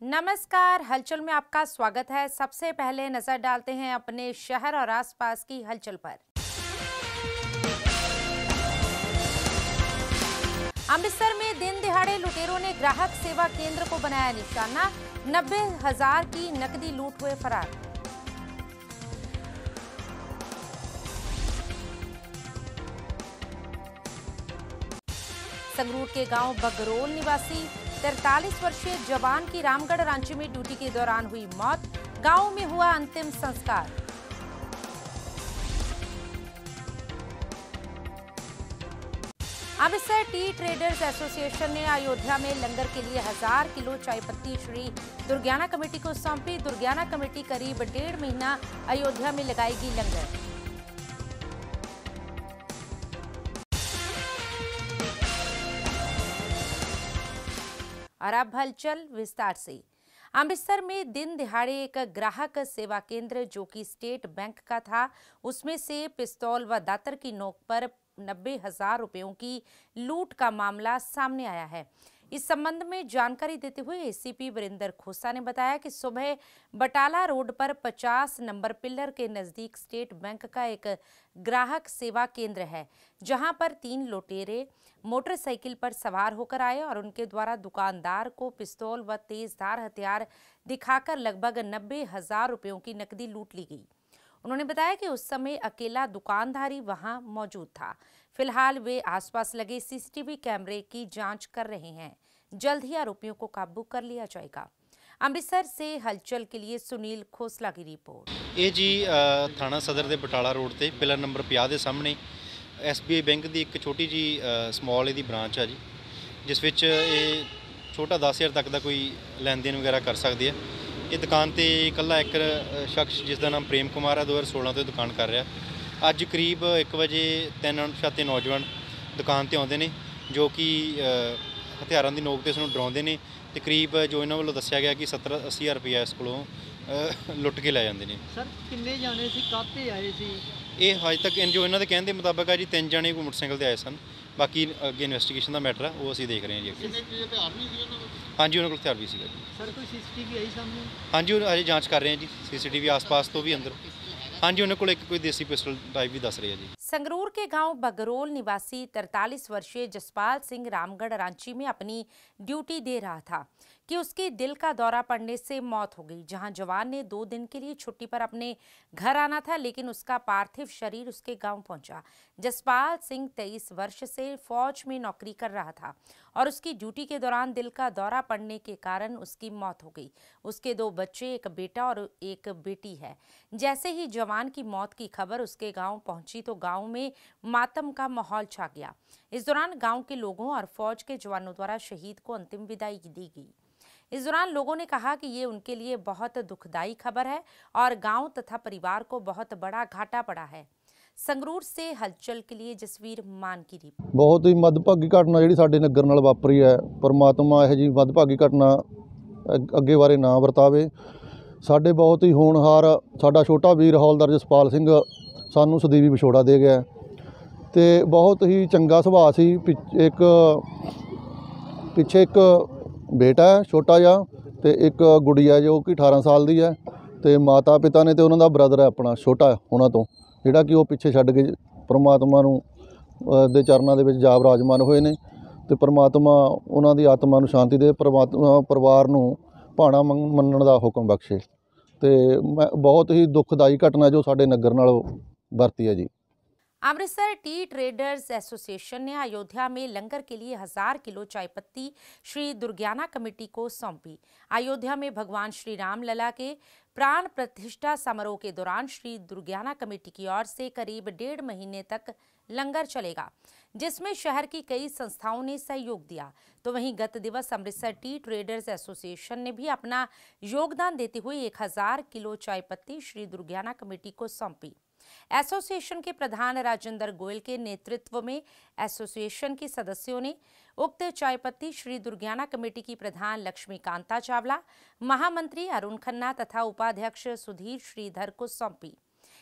नमस्कार, हलचल में आपका स्वागत है। सबसे पहले नजर डालते हैं अपने शहर और आसपास की हलचल पर। अमृतसर में दिन दिहाड़े लुटेरों ने ग्राहक सेवा केंद्र को बनाया निशाना। 90,000 की नकदी लूट हुए फरार। संगरूर के गांव बगरोल निवासी 43 वर्षीय जवान की रामगढ़ रांची में ड्यूटी के दौरान हुई मौत। गांव में हुआ अंतिम संस्कार। अमृतसर टी ट्रेडर्स एसोसिएशन ने अयोध्या में लंगर के लिए 1000 किलो चाय पत्ती श्री दुर्गाना कमेटी को सौंपी। दुर्गाना कमेटी करीब 1.5 महीना अयोध्या में लगाएगी लंगर। और अब हलचल विस्तार से। अमृतसर में दिन दिहाड़े एक ग्राहक सेवा केंद्र जो कि स्टेट बैंक का था, उसमें से पिस्तौल व दातर की नोक पर 90,000 रुपयों की लूट का मामला सामने आया है। इस संबंध में जानकारी देते हुए एसीपी वीरेंद्र खोसा ने बताया कि सुबह बटाला रोड पर 50 नंबर पिलर के नजदीक स्टेट बैंक का एक ग्राहक सेवा केंद्र है, जहां पर 3 लुटेरे मोटरसाइकिल पर सवार होकर आए और उनके द्वारा दुकानदार को पिस्तौल व तेजधार हथियार दिखाकर लगभग 90,000 रुपयों की नकदी लूट ली गई। उन्होंने बताया कि उस समय अकेला दुकानदारी वहां मौजूद था। फिलहाल वे आसपास लगे सीसीटीवी कैमरे की जांच कर रहे हैं। जल्द ही आरोपियों को काबू कर लिया जाएगा। अमृतसर से हलचल के लिए सुनील खोसला की रिपोर्ट। ये जी थाना सदर के बटाला रोड से पिलर नंबर 50 के सामने SBI बैंक की एक छोटी जी समॉल यदी ब्रांच है जी, जिस विच ये छोटा 10,000 तक का कोई लैन देन वगैरह कर सकती है। ये दुकान पर इकला एक शख्स जिसका नाम प्रेम कुमार है 2016 तो दुकान कर रहा। अज करीब 1 बजे 3 अणपछाते नौजवान दुकान पर आते हैं, जो कि हथियारों की नोक से इसनूं डराउंदे ने ते करीब जो इन्हों वालों दस्सिया गया कि 70-80,000 रुपया इस कोलों लुट के लै जाते हैं। सर किन्ने जाने सी काते आए सी? ये अज तक जो इन्हों के कहने के मुताबिक है जी 3 जने कोई मोटरसाइकिल से आए सन। बाकी अगे इन्वेस्टिगेशन का मैटर है वो असीं देख रहे हैं जी। हाँ जी, उन्होंने हथियार भी सीगा जी। सर कोई CCTV आई सामने? हाँ जी, अजे जांच कर रहे हैं जी CCTV आस-पास तो भी अंदर। हाँ जी, उन्होंने को कोई देसी पिस्टल टाइप भी दस रहे हैं जी। संगरूर के गांव बगरोल निवासी 43 वर्षीय जसपाल सिंह रामगढ़ रांची में अपनी ड्यूटी दे रहा था कि उसके दिल का दौरा पड़ने से मौत हो गई। जहां जवान ने 2 दिन के लिए छुट्टी पर अपने घर आना था, लेकिन उसका पार्थिव शरीर उसके गांव पहुंचा। जसपाल सिंह 23 वर्ष से फौज में नौकरी कर रहा था और उसकी ड्यूटी के दौरान दिल का दौरा पड़ने के कारण उसकी मौत हो गई। उसके 2 बच्चे, एक बेटा और एक बेटी है। जैसे ही जवान की मौत की खबर उसके गांव पहुंची तो गांव में मातम का माहौल छा गया। इस दौरान गांव के लोगों और फौज के जवानों द्वारा शहीद को अंतिम विदाई दी गई। इस दौरान लोगों ने कहा कि ये उनके लिए बहुत दुखदाई खबर है और गांव तथा परिवार को बहुत बड़ा घाटा पड़ा है। संगरूर से हलचल के लिए जसवीर मान की रिपोर्ट। बहुत ही मदभागी घटना जी साडे नगर नाल वापरी है। परमात्मा यह जी मदभागी घटना अगे बारे ना वरतावे। साडे बहुत ही होनहार साडा छोटा वीर हौलदार जसपाल सिंह सानू सਦੀवी विछोड़ा दे गया ते बहुत ही चंगा सुभाਅ सी। पिछे एक बेटा है छोटा जिहा ते एक गुड़िया जो कि 18 साल की है ते माता पिता ने ते उन्हां दा ब्रदर है अपना छोटा उन्हां तो जिहड़ा कि वो पिछे छड्ड के परमात्मा नूं दे चरनां दे विच जा विराजमान होए ने ते परमात्मा उन्हां दी आत्मा नूं शांति दे, परमात्मा परिवार नूं भाणा मनण दा हुक्म बख्शे। ते बहुत ही दुखदाई घटना जो साडे नगर नाल वरती है जी। अमृतसर टी ट्रेडर्स एसोसिएशन ने अयोध्या में लंगर के लिए 1000 किलो चाय पत्ती श्री दुर्गाना कमेटी को सौंपी। अयोध्या में भगवान श्री राम लला के प्राण प्रतिष्ठा समारोह के दौरान श्री दुर्गाना कमेटी की ओर से करीब 1.5 महीने तक लंगर चलेगा, जिसमें शहर की कई संस्थाओं ने सहयोग दिया। तो वहीं गत दिवस अमृतसर टी ट्रेडर्स एसोसिएशन ने भी अपना योगदान देते हुए 1000 किलो चाय पत्ती श्री दुर्गाना कमेटी को सौंपी। एसोसिएशन के प्रधान राजेंद्र गोयल के नेतृत्व में एसोसिएशन के सदस्यों ने उक्त चाय पत्ती श्री दुर्गाना कमेटी की प्रधान लक्ष्मीकांता चावला, महामंत्री अरुण खन्ना तथा उपाध्यक्ष सुधीर श्रीधर को सौंपी।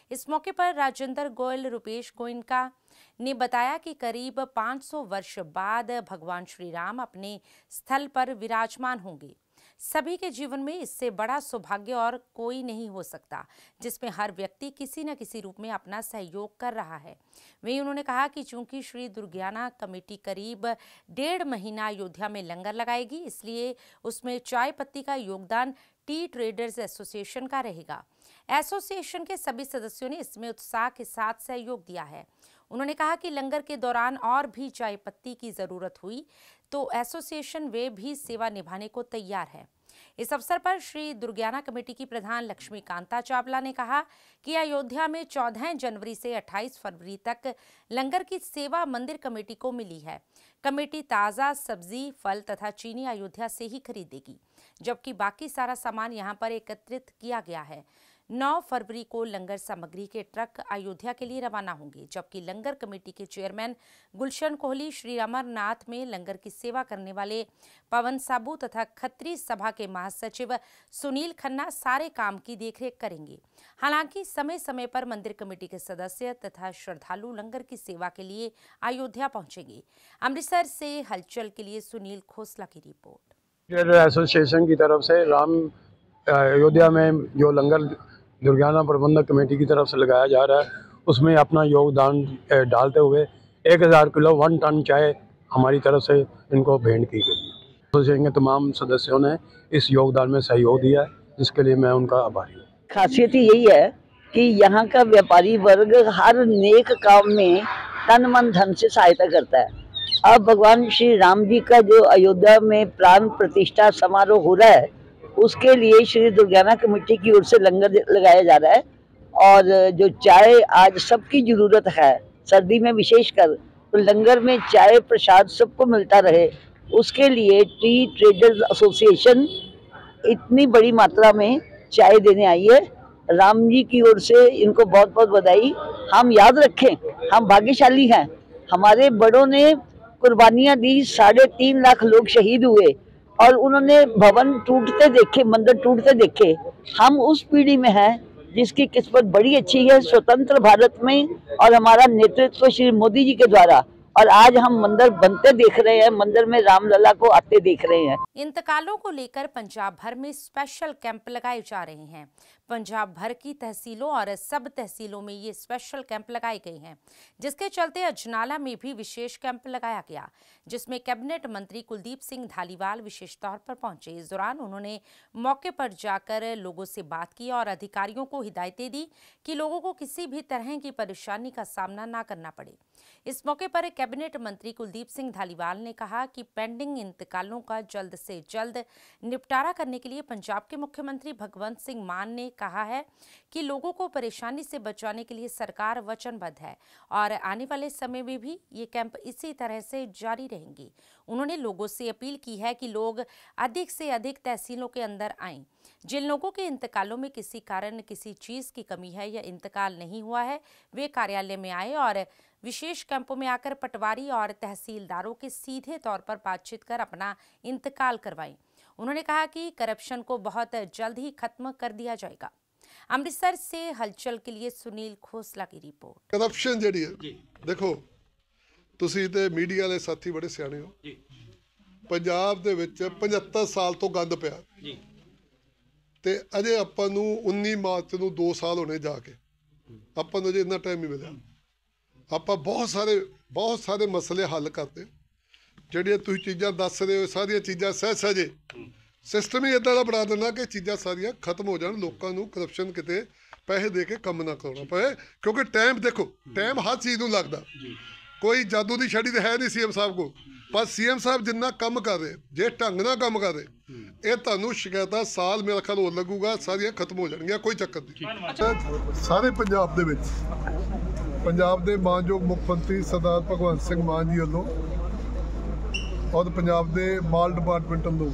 इस मौके पर राजेंद्र गोयल रुपेश गोइनका ने बताया कि करीब 500 वर्ष बाद भगवान श्री राम अपने स्थल पर विराजमान होंगे। सभी के जीवन में इससे बड़ा सौभाग्य और कोई नहीं हो सकता, जिसमें हर व्यक्ति किसी न किसी रूप में अपना सहयोग कर रहा है। वहीं उन्होंने कहा कि चूंकि श्री दुर्गाना कमेटी करीब 1.5 महीना अयोध्या में लंगर लगाएगी, इसलिए उसमें चाय पत्ती का योगदान टी ट्रेडर्स एसोसिएशन का रहेगा। एसोसिएशन के सभी सदस्यों ने इसमें उत्साह के साथ सहयोग दिया है। उन्होंने कहा कि लंगर के दौरान और भी चाय पत्ती की जरूरत हुई तो एसोसिएशन वे भी सेवा निभाने को तैयार है। इस अवसर पर श्री दुर्गाना कमेटी की प्रधान लक्ष्मीकांता चावला ने कहा कि अयोध्या में 14 जनवरी से 28 फरवरी तक लंगर की सेवा मंदिर कमेटी को मिली है। कमेटी ताज़ा सब्जी, फल तथा चीनी अयोध्या से ही खरीदेगी, जबकि बाकी सारा सामान यहां पर एकत्रित किया गया है। 9 फरवरी को लंगर सामग्री के ट्रक अयोध्या के लिए रवाना होंगे, जबकि लंगर कमेटी के चेयरमैन गुलशन कोहली श्री अमरनाथ में लंगर की सेवा करने वाले पवन साबू तथा खत्री सभा के महासचिव सुनील खन्ना सारे काम की देखरेख करेंगे। हालांकि समय समय पर मंदिर कमेटी के सदस्य तथा श्रद्धालु लंगर की सेवा के लिए अयोध्या पहुंचेंगे। अमृतसर से हलचल के लिए सुनील खोसला की रिपोर्ट। एसोसिएशन की तरफ से राम अयोध्या में जो लंगर दुर्गाना प्रबंधक कमेटी की तरफ से लगाया जा रहा है, उसमें अपना योगदान डालते हुए 1000 किलो 1 टन चाय हमारी तरफ से इनको भेंट की गई। एसोसिएशन के तमाम सदस्यों ने इस योगदान में सहयोग दिया है, जिसके लिए मैं उनका आभारी हूँ। खासियत यही है कि यहाँ का व्यापारी वर्ग हर नेक काम में तन मन धन से सहायता करता है। अब भगवान श्री राम जी का जो अयोध्या में प्राण प्रतिष्ठा समारोह हो रहा है, उसके लिए श्री दुर्गाना कमेटी की ओर से लंगर लगाया जा रहा है। और जो चाय आज सबकी ज़रूरत है, सर्दी में विशेषकर, तो लंगर में चाय प्रसाद सबको मिलता रहे, उसके लिए टी ट्रेडर्स एसोसिएशन इतनी बड़ी मात्रा में चाय देने आई है। राम जी की ओर से इनको बहुत बहुत बधाई। हम याद रखें, हम भाग्यशाली हैं, हमारे बड़ों ने कुर्बानियाँ दी, 3.5 लाख लोग शहीद हुए और उन्होंने भवन टूटते देखे, मंदिर टूटते देखे। हम उस पीढ़ी में हैं जिसकी किस्मत बड़ी अच्छी है स्वतंत्र भारत में, और हमारा नेतृत्व श्री मोदी जी के द्वारा, और आज हम मंदिर बनते देख रहे हैं, मंदिर में रामलला को आते देख रहे हैं। इंतकालों को लेकर पंजाब भर में स्पेशल कैंप लगाए जा रहे हैं। पंजाब भर की तहसीलों और सब तहसीलों में ये स्पेशल कैंप लगाए गए हैं, जिसके चलते अजनाला में भी विशेष कैंप लगाया गया, जिसमें कैबिनेट मंत्री कुलदीप सिंह धालीवाल विशेष तौर पर पहुंचे। इस दौरान उन्होंने मौके पर जाकर लोगों से बात की और अधिकारियों को हिदायतें दी कि लोगों को किसी भी तरह की परेशानी का सामना न करना पड़े। इस मौके पर कैबिनेट मंत्री कुलदीप सिंह धालीवाल ने कहा कि पेंडिंग इंतकालों का जल्द से जल्द निपटारा करने के लिए पंजाब के मुख्यमंत्री भगवंत सिंह मान ने कहा है कि लोगों को परेशानी से बचाने के लिए सरकार वचनबद्ध है और आने वाले समय में भी ये कैंप इसी तरह से जारी रहेंगे। उन्होंने लोगों से अपील की है कि लोग अधिक से अधिक तहसीलों के अंदर आएं। जिन लोगों के इंतकालों में किसी कारण किसी चीज़ की कमी है या इंतकाल नहीं हुआ है, वे कार्यालय में आए और विशेष कैंपों में आकर पटवारी और तहसीलदारों के सीधे तौर पर बातचीत कर अपना इंतकाल करवाएं। उन्होंने कहा कि करप्शन को बहुत जल्द ही खत्म कर दिया जाएगा। अमृतसर से हलचल के लिए सुनील खोसला की रिपोर्ट। करप्शन जी है, देखो तुसी ते मीडिया वाले साथी बड़े सियाणे हो। पंजाब दे विच 75 साल तो गंद पिया ते अजे आपां नूं 19 मार्च नूं 2 साल होने जाके आपां नूं इन्ना टाइम ही मिलिया। ਆਪਾਂ बहुत सारे मसले हल करते, ਜਿਹੜੀਆਂ ਤੁਸੀਂ ਚੀਜ਼ਾਂ ਦੱਸ ਰਹੇ ਹੋ ਸਾਰੀਆਂ ਚੀਜ਼ਾਂ ਸਹਿਜੇ ਸਿਸਟਮ ਹੀ ਇਦਾਂ ਦਾ ਬਣਾ ਦੇਣਾ ਕਿ ਚੀਜ਼ਾਂ ਸਾਰੀਆਂ ਖਤਮ ਹੋ ਜਾਣ, ਲੋਕਾਂ ਨੂੰ ਕਰਪਸ਼ਨ ਕਿਤੇ ਪੈਸੇ ਦੇ ਕੇ ਕੰਮ ਨਾ ਕਰਾਉਣਾ ਪਏ। ਕਿਉਂਕਿ ਟਾਈਮ ਦੇਖੋ, ਟਾਈਮ ਹਰ ਚੀਜ਼ ਨੂੰ ਲੱਗਦਾ, ਕੋਈ ਜਾਦੂ ਦੀ ਛੜੀ ਤਾਂ ਹੈ ਨਹੀਂ ਸੀਐਮ ਸਾਹਿਬ ਕੋਲ, ਪਰ ਸੀਐਮ ਸਾਹਿਬ ਜਿੰਨਾ ਕੰਮ ਕਰ ਰਹੇ, ਜੇ ਢੰਗ ਨਾਲ ਕੰਮ ਕਰ ਰਹੇ, ਇਹ ਤੁਹਾਨੂੰ ਸ਼ਿਕਾਇਤਾਂ ਸਾਲ ਮੇਰਾ ਖਿਆਲ ਹੋਰ ਲੱਗੂਗਾ, ਸਾਰੀਆਂ ਖਤਮ ਹੋ ਜਾਣਗੀਆਂ, ਕੋਈ ਚੱਕਰ ਨਹੀਂ। ਸਾਰੇ ਪੰਜਾਬ ਦੇ ਵਿੱਚ पंजाब के मानयोग मुख मंत्री सरदार भगवंत सिंह मान जी वालों और पंजाब के माल डिपार्टमेंट वालों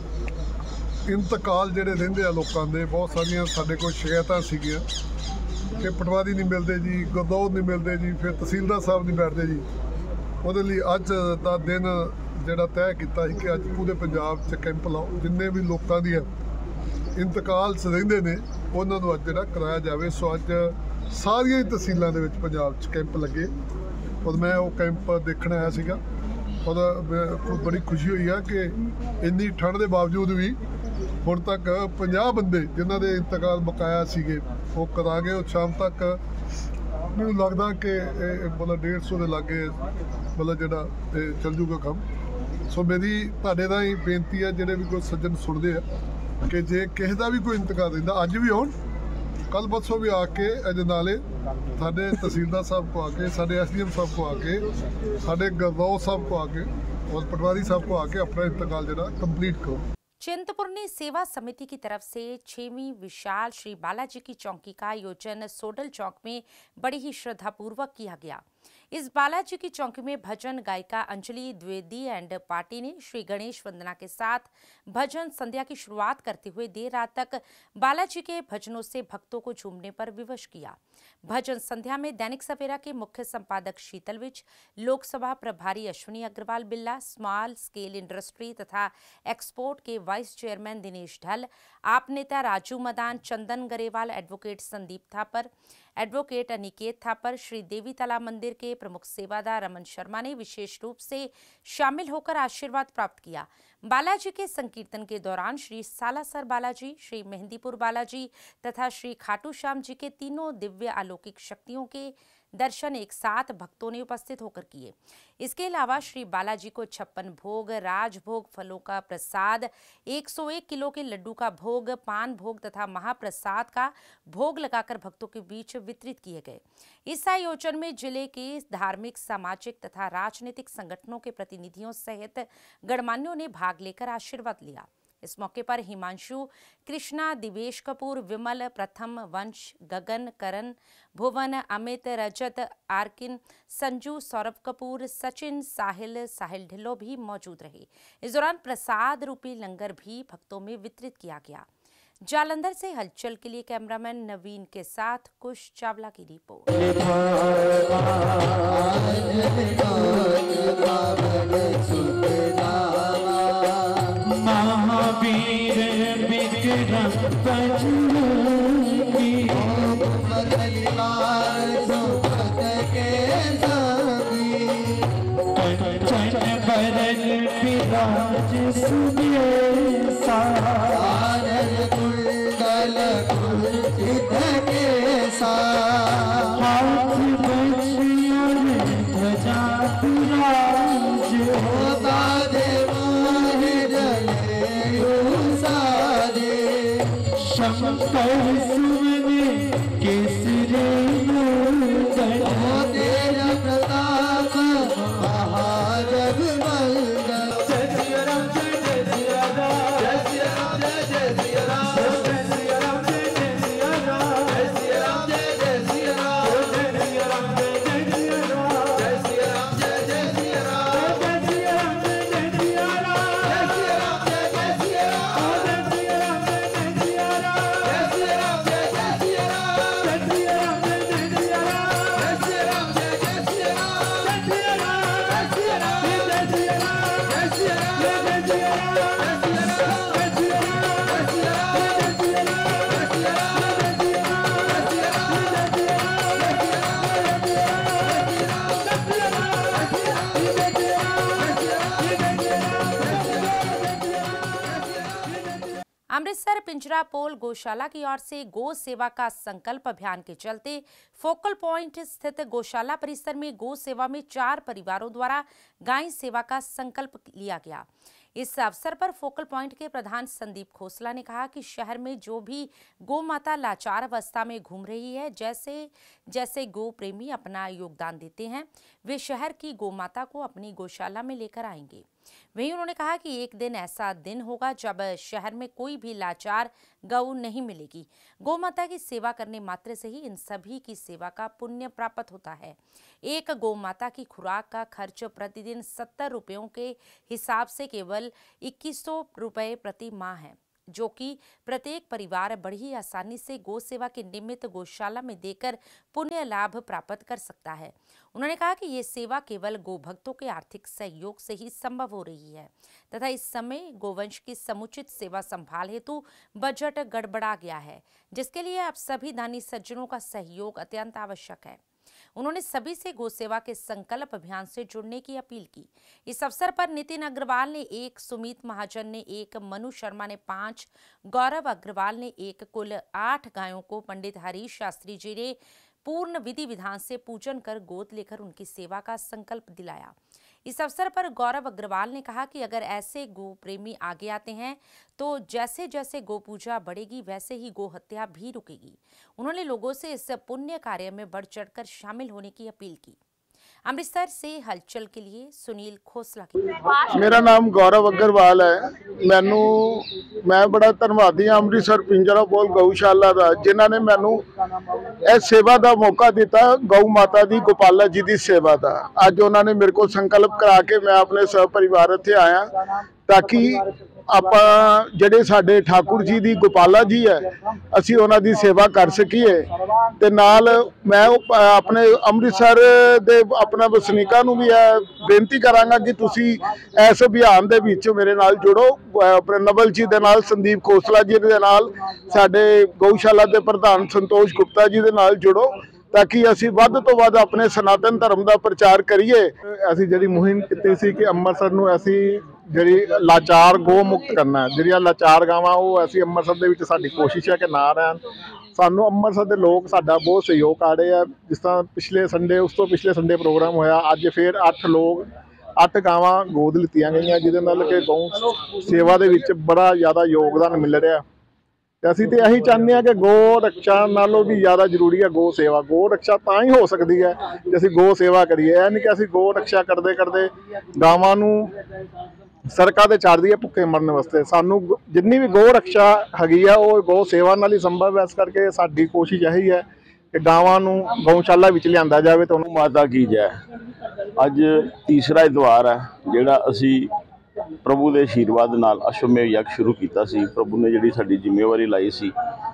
इंतकाल जोड़े रेंदे आ लोगों के बहुत सारिया साढ़े को शिकायत सीगियां कि पटवारी नहीं मिलते जी, गरदौर नहीं मिलते जी, फिर तहसीलदार साहब नहीं बैठते जी। वो अज का दिन जोड़ा तय किया कि अज पूरे पंजाब च कैंप लाओ, जिन्ने भी लोगों दी इंतकाल रेंदे ने उन्होंने अज जोड़ा कराया जाए। सो अज ਸਾਰੀਆਂ ਹੀ ਤਹਿਸੀਲਾਂ ਦੇ ਵਿੱਚ ਪੰਜਾਬ 'ਚ ਕੈਂਪ ਲੱਗੇ ਔਰ ਮੈਂ ਉਹ ਕੈਂਪ ਦੇਖਣ ਆਇਆ ਸੀਗਾ ਔਰ ਬੜੀ ਖੁਸ਼ੀ ਹੋਈ ਆ ਕਿ ਇੰਨੀ ਠੰਡ ਦੇ ਬਾਵਜੂਦ ਵੀ ਹੁਣ ਤੱਕ 50 ਬੰਦੇ ਜਿਨ੍ਹਾਂ ਦੇ ਇੰਤਕਾਲ ਬਕਾਇਆ ਸੀਗੇ ਉਹ ਕਰਾ ਗਏ। ਉਹ ਸ਼ਾਮ ਤੱਕ ਮੈਨੂੰ ਲੱਗਦਾ ਕਿ ਮਤਲਬ 150 ਦੇ ਲਾਗੇ ਮਤਲਬ ਜਿਹੜਾ ਚੱਲ ਜੂਗਾ ਕੰਮ। ਸੋ ਮੇਰੀ ਤੁਹਾਡੇ ਦਾ ਹੀ ਬੇਨਤੀ ਹੈ, ਜਿਹੜੇ ਵੀ ਕੋਈ ਸੱਜਣ ਸੁਣਦੇ ਆ, ਕਿ ਜੇ ਕਿਸੇ ਦਾ ਵੀ ਕੋਈ ਇੰਤਕਾਲ ਰਹਿੰਦਾ ਅੱਜ ਵੀ ਆਉਣ, ਕੱਲ ਪਰਸੋਂ ਵੀ ਆ ਕੇ ਇਹਦੇ ਨਾਲੇ ਸਾਡੇ ਤਹਿਸੀਲਦਾਰ ਸਾਹਿਬ को आके, साढ़े SDM साहब को आके, साढ़े गरदौर साहब को आके और पटवारी साहब को आके अपना इंतकाल जरा कंप्लीट करो। चिंतपूर्णी सेवा समिति की तरफ से 6वीं विशाल श्री बालाजी की चौकी का आयोजन सोडल चौक में बड़ी ही श्रद्धापूर्वक किया गया। इस बालाजी की चौकी में भजन गायिका अंजलि द्विवेदी एंड पार्टी ने श्री गणेश वंदना के साथ भजन संध्या की शुरुआत करते हुए देर रात तक बालाजी के भजनों से भक्तों को झूमने पर विवश किया। भजन संध्या में दैनिक सवेरा के मुख्य संपादक शीतल विज, लोकसभा प्रभारी Ashwini Agarwal Billa, small scale industry तथा एक्सपोर्ट के वाइस चेयरमैन दिनेश ढल, आप नेता राजू मदान, चंदन गरेवाल, एडवोकेट संदीप थापर, एडवोकेट अनिकेत थापर, श्री देवी तालाब मंदिर के प्रमुख सेवादार रमन शर्मा ने विशेष रूप से शामिल होकर आशीर्वाद प्राप्त किया। बालाजी के संकीर्तन के दौरान श्री सालासर बालाजी, श्री मेहंदीपुर बालाजी तथा श्री खाटू श्याम जी के तीनों दिव्य अलौकिक शक्तियों के दर्शन एक साथ भक्तों ने उपस्थित होकर किए। इसके अलावा श्री बालाजी को 56 भोग, राजभोग, फलों का प्रसाद, 101 किलो के लड्डू का भोग, पान भोग तथा महाप्रसाद का भोग लगाकर भक्तों के बीच वितरित किए गए। इस आयोजन में जिले के धार्मिक, सामाजिक तथा राजनीतिक संगठनों के प्रतिनिधियों सहित गणमान्यों ने भाग लेकर आशीर्वाद लिया। इस मौके पर हिमांशु, कृष्णा, दिवेश कपूर, विमल, प्रथम, वंश, गगन, करण, भुवन, अमित, रजत, आर्किन, संजू, सौरभ कपूर, सचिन, साहिल ढिल्लो भी मौजूद रहे। इस दौरान प्रसाद रूपी लंगर भी भक्तों में वितरित किया गया। जालंधर से हलचल के लिए कैमरामैन नवीन के साथ कुश चावला की रिपोर्ट। महावीर विक्रम बजरंगी कंचन बरन विराज सुबेसा कुंडल कुंचित केसा हाथ बज्र ध्वजा विराज होता शंकर सुमन केसरी नंदन तेज प्रताप महाजग मंगल। जय सिया राम जय सिया राम, जय सिया राम जय सिया राम, जय सिया राम जय सिया राम, जय सिया राम जय सिया राम, जय सिया राम जय सिया राम, जय सिया राम जय सिया राम, जय सिया राम जय सिया राम, जय सिया राम जय सिया राम, जय सिया राम जय सिया राम। अमृतसर पिंजरा पोल गौशाला की ओर से गो सेवा का संकल्प अभियान के चलते फोकल पॉइंट स्थित गौशाला परिसर में गो सेवा में 4 परिवारों द्वारा गाय सेवा का संकल्प लिया गया। इस अवसर पर फोकल पॉइंट के प्रधान संदीप खोसला ने कहा कि शहर में जो भी गौ माता लाचार अवस्था में घूम रही है, जैसे गो प्रेमी अपना योगदान देते हैं, वे शहर की गौ माता को अपनी गौशाला में लेकर आएंगे। वहीं उन्होंने कहा कि एक दिन ऐसा दिन होगा जब शहर में कोई भी लाचार गौ नहीं मिलेगी। गौ माता की सेवा करने मात्र से ही इन सभी की सेवा का पुण्य प्राप्त होता है। एक गौ माता की खुराक का खर्च प्रतिदिन 70 रुपयों के हिसाब से केवल 2100 रुपये प्रति माह है। जो कि प्रत्येक परिवार बड़ी आसानी से गौ सेवा के निमित्त गौशाला में देकर पुण्य लाभ प्राप्त कर सकता है। उन्होंने कहा कि ये सेवा केवल गौ भक्तों के आर्थिक सहयोग से ही संभव हो रही है तथा इस समय गोवंश की समुचित सेवा संभाल हेतु बजट गड़बड़ा गया है, जिसके लिए आप सभी दानी सज्जनों का सहयोग अत्यंत आवश्यक है। उन्होंने सभी से गौ सेवा के संकल्प अभियान से जुड़ने की अपील की। इस अवसर पर नितिन अग्रवाल ने 1, सुमित महाजन ने 1, मनु शर्मा ने 5, गौरव अग्रवाल ने 1, कुल 8 गायों को पंडित हरीश शास्त्री जी ने पूर्ण विधि विधान से पूजन कर गोद लेकर उनकी सेवा का संकल्प दिलाया। इस अवसर पर गौरव अग्रवाल ने कहा कि अगर ऐसे गो प्रेमी आगे आते हैं तो जैसे जैसे गो पूजा बढ़ेगी वैसे ही गो हत्या भी रुकेगी। उन्होंने लोगों से इस पुण्य कार्य में बढ़ चढ़कर शामिल होने की अपील की। अमृतसर से हलचल के लिए सुनील खोसला की। मेरा नाम गौरव अग्रवाल है। मैं बड़ा धन्यवादी हाँ अमृतसर पिंजरा बोल गौशाला का, जिन्होंने मैनू इस सेवा का मौका दिता, गौ माता दी गोपाला जी की सेवा का। अज उन्होंने मेरे को संकल्प करा के मैं अपने सहपरिवार इत्थे आया ताकि ਆਪਾਂ ਜਿਹੜੇ ਸਾਡੇ ਠਾकुर जी ਦੀ गोपाला जी है ਅਸੀਂ ਉਹਨਾਂ ਦੀ सेवा कर ਸਕੀਏ ਤੇ ਨਾਲ मैं अपने अमृतसर ਦੇ अपना ਵਸਨੀਕਾਂ ਨੂੰ ਵੀ ਇਹ ਬੇਨਤੀ ਕਰਾਂਗਾ ਕਿ ਤੁਸੀਂ ਇਸ ਅਭਿਆਨ ਦੇ ਵਿੱਚ ਮੇਰੇ ਨਾਲ ਜੁੜੋ। ਆਪਣੇ ਨਵਲ ਜੀ ਦੇ ਨਾਲ, ਸੰਦੀਪ ਖੋਸਲਾ ਜੀ ਦੇ ਨਾਲ, ਸਾਡੇ ਗਊਸ਼ਾਲਾ ਦੇ ਪ੍ਰਧਾਨ संतोष गुप्ता जी ਦੇ ਨਾਲ ਜੁੜੋ ताकि असी वध तो वध अपने सनातन धर्म का प्रचार करिए। असी जी मुहिम की सी कि अमृतसर नूं असी जी लाचार गो मुक्त करना, जी लाचार गावां वो असी अमृतसर दे विच साडी कोशिश है कि ना रहन। सानू अमृतसर के लोग साडा बहुत सहयोग कर रहे हैं। जिस तरह पिछले संडे, उस तो पिछले संडे प्रोग्राम होया, अज फिर 8 गावां गोद लित्तियां गईयां, जिहदे नाल कि गौ सेवा दे विच बड़ा ज़्यादा योगदान मिल रहा। ਅਸੀਂ तो यही चाहते हैं कि गो रक्षा नालों भी ज़्यादा जरूरी है गो सेवा। गो रक्षा तो ही हो सकती है कि असी गो सेवा करिए, यह नहीं कि असी गो रक्षा करते करते गावां नूं सड़कों ते चाड़ दईए भुखे मरने वास्ते। सानू जिन्नी भी गो रक्षा हैगी है वो गो सेवा नाल ही संभव है। इस करके साडी कोशिश यही है कि गावां नूं गौशाला विच लिआंदा जावे। तो माता की जय। अज तीसरा इतवार है जिहड़ा असी प्रभु के आशीर्वाद नाल अश्वमेध यज्ञ शुरू किया सी। प्रभु ने जिहड़ी साडी जिम्मेवारी लाई सी,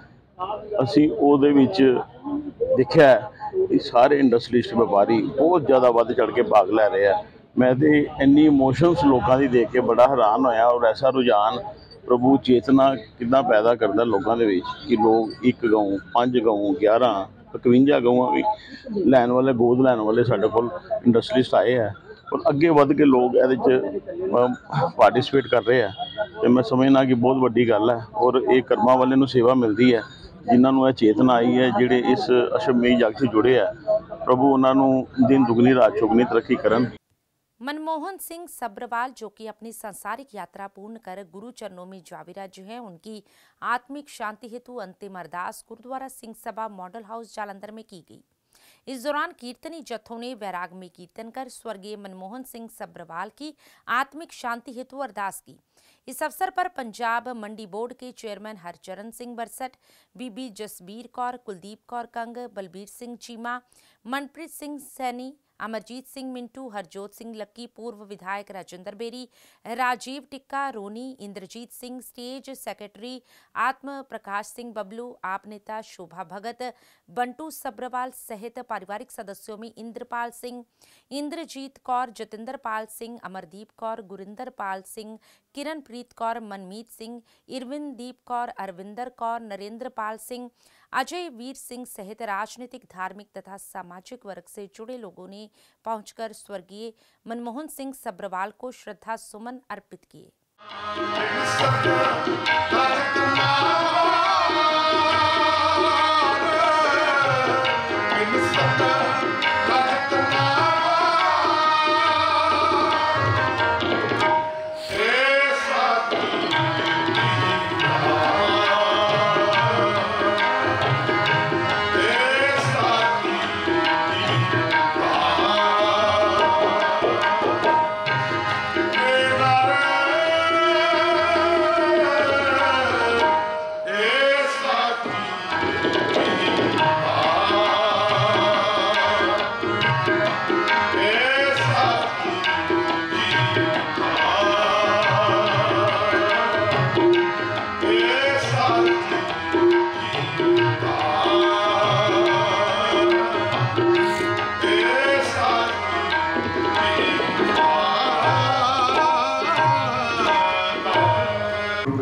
असी उहदे विच देखिया कि सारे इंडस्ट्रीस्ट व्यापारी बहुत ज़्यादा वध चढ़ के भाग लै रहे हैं। मैं तो इन्नी इमोशनस लोगों की देख के बड़ा हैरान होया। और ऐसा रुझान प्रभु चेतना कितना पैदा करता लोगों के विच कि लोग 1 गऊ 5 गऊ 11 51 गऊँ भी लैन वाले, गोद लैन वाले साडे कोल इंडस्ट्रीस्ट आए हैं और अगे वध के लोग ये पार्टिसिपेट कर रहे हैं। तो मैं समझना कि बहुत वड्डी गल है और एक कर्मा वाले नूं सेवा मिलती है, जिन्होंने चेतना आई है, जिहड़े इस अश्वमेध यज्ञ से जुड़े हैं। प्रभु उन्होंने दिन दुगनी रात चौगनी तरक्की करन। मनमोहन सिंह सब्रवाल, जो कि अपनी सांसारिक यात्रा पूर्ण कर गुरु चरणों में जा विराजे हैं, उनकी आत्मिक शांति हेतु अंतिम अरदास गुरुद्वारा सिंह सभा मॉडल हाउस जालंधर में की गई। इस दौरान कीर्तनी जत्थों ने वैराग में कीर्तन कर स्वर्गीय मनमोहन सिंह सब्रवाल की आत्मिक शांति हेतु अरदास की। इस अवसर पर पंजाब मंडी बोर्ड के चेयरमैन हरचरण सिंह बरसट, बीबी जसबीर कौर, कुलदीप कौर कंग, बलबीर सिंह चीमा, मनप्रीत सिंह सैनी, अमरजीत सिंह मिंटू, हरजोत सिंह लक्की, पूर्व विधायक Rajendra Beri, Rajiv Tikka, Ronnie, Inderjit Singh, stage secretary Atma Prakash Singh Bablu, आप नेता शोभा भगत, बंटू सब्रवाल सहित पारिवारिक सदस्यों में इंद्रपाल सिंह, इंद्रजीत कौर, जतिंदर पाल सिंह, अमरदीप कौर, गुरिंदर पाल सिंह, किरणप्रीत कौर, मनमीत सिंह, इरविंददीप कौर, अरविंदर कौर, नरेंद्र पाल सिंह, अजय वीर सिंह सहित राजनीतिक, धार्मिक तथा सामाजिक वर्ग से जुड़े लोगों ने पहुंचकर स्वर्गीय मनमोहन सिंह सब्रवाल को श्रद्धा सुमन अर्पित किए।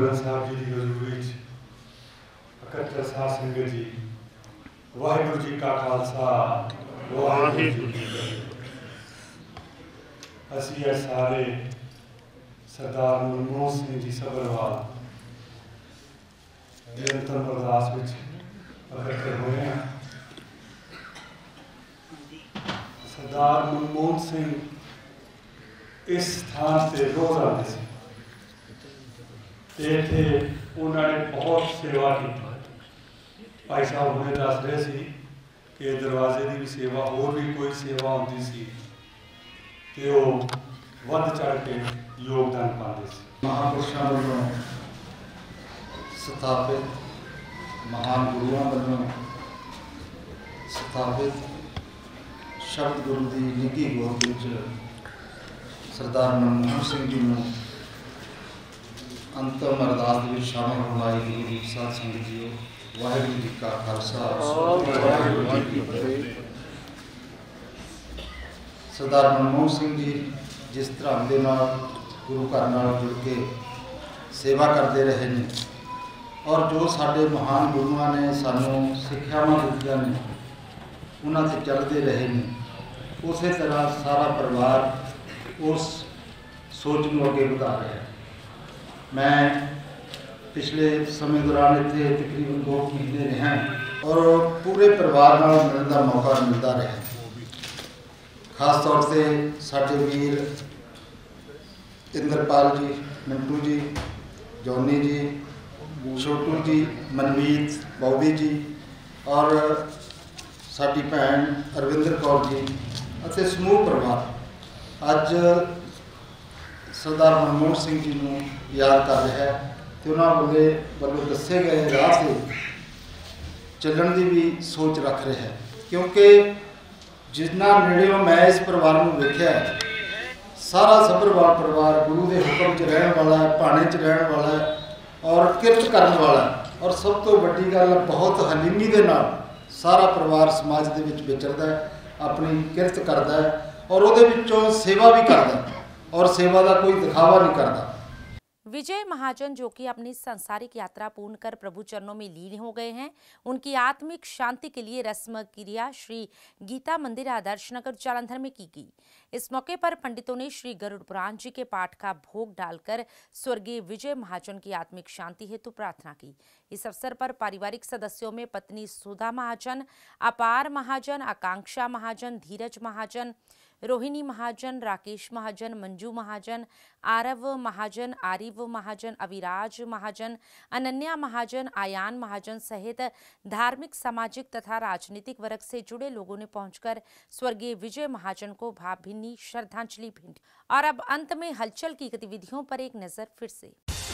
ग्रंथ साहब जी की हजूरी इकट्ठा साध संगत जी, वाहिगुरू जी का खालसा वाहिगुरू जी की फतेह। असीं सारे सरदार मनमोहन सिंह जी सभरवाल निरंतर अरदास में इकट्ठे हुए हैं। सरदार मनमोहन सिंह इस स्थान से रोज आते थे, इत्थे उन्होंने बहुत सेवा की। भाई साहब हुणे दस रहे सी कि दरवाजे की भी सेवा, होर भी कोई सेवा होती सी ते वो वध चढ़ के योगदान पाते सी। महापुरुषों वालों स्थापित, महान गुरुओं वालों स्थापित शब्द गुरु की निੱਘੀ गोद ਵਿੱਚ सरदार मनमोहन सिंह जी ਨੂੰ अंतिम अरदास में शामिल होने की साध संगत जी, वाहिगुरू जी का खालसा वाहिगुरू जी की फतेह। सरदार मनमोहन सिंह जी जिस तरह के नाल गुरु घर नाल जुड़ के सेवा करते रहे हैं और जो साडे महान गुरुओं ने सानू सिक्ख्यावां दित्तियां ने उन्हां ते चलते रहे हैं, उस तरह सारा परिवार उस सोच को अगे बढ़ा रहा है। मैं पिछले समय दौरान इतने तकरीबन 2 महीने रहा और पूरे परिवार नाल मिलने का मौका मिलता रहा। खास तौर से साडे वीर इंद्रपाल जी, मिंटू जी, जॉनी जी, छोटू जी, मनमीत, बॉबी जी और साडी भैन अरविंदर कौर जी ਅਤੇ समूह परिवार अज सरदार मनमोहन सिंह जी को याद कर रहा है तो उन्होंने वालों दसे गए राह से चलने की भी सोच रख रहा है, क्योंकि जितना नेड़ों मैं इस परिवार को वेख्या सारा सभरवाल परिवार गुरु के हुक्म च रहने वाला है, भाने च रहने वाला है और किरत करने वाला है। और सब तो वड्डी गल बहुत हलीमी के नाल सारा परिवार समाज के विचरता है, अपनी किरत करता है और उहदे विचों सेवा भी करता है और सेवा का कोई दिखावा नहीं करता। विजय महाजन जो कि अपनी सांसारिक यात्रा पूर्ण कर प्रभु चरणों में लीन हो गए हैं, उनकी आत्मिक शांति के लिए रस्म क्रिया श्री गीता मंदिर आदर्श नगर जालंधर में की गई। इस मौके पर पंडितों ने श्री गरुड़ पुराण जी के पाठ का भोग डालकर स्वर्गीय विजय महाजन की आत्मिक शांति हेतु प्रार्थना की। इस अवसर पर पारिवारिक सदस्यों में पत्नी सुधा महाजन, अपार महाजन, आकांक्षा महाजन, धीरज महाजन, रोहिणी महाजन, राकेश महाजन, मंजू महाजन, आरव महाजन, आरिव महाजन, अविराज महाजन, अनन्या महाजन, आयान महाजन सहित धार्मिक, सामाजिक तथा राजनीतिक वर्ग से जुड़े लोगों ने पहुंचकर स्वर्गीय विजय महाजन को भावभीनी श्रद्धांजलि भेंट। और अब अंत में हलचल की गतिविधियों पर एक नजर फिर से।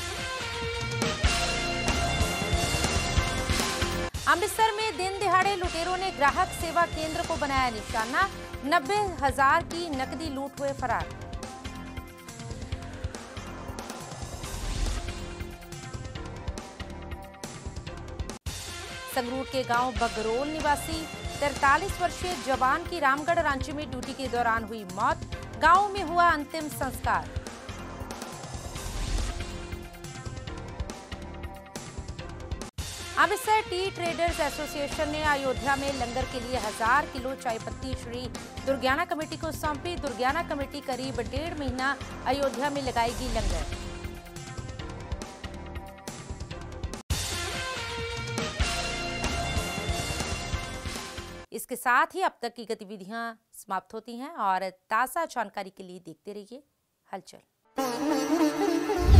अमृतसर में दिन दिहाड़े लुटेरों ने ग्राहक सेवा केंद्र को बनाया निशाना, 90,000 की नकदी लूट हुए फरार। संगरूर के गांव बगरोल निवासी 43 वर्षीय जवान की रामगढ़ रांची में ड्यूटी के दौरान हुई मौत, गांव में हुआ अंतिम संस्कार। अमृतसर टी ट्रेडर्स एसोसिएशन ने अयोध्या में लंगर के लिए 1000 किलो चाय पत्ती श्री दुर्गाना कमेटी को सौंपी। दुर्गाना कमेटी करीब 1.5 महीना अयोध्या में लगाएगी लंगर। इसके साथ ही अब तक की गतिविधियां समाप्त होती हैं और ताज़ा जानकारी के लिए देखते रहिए हलचल।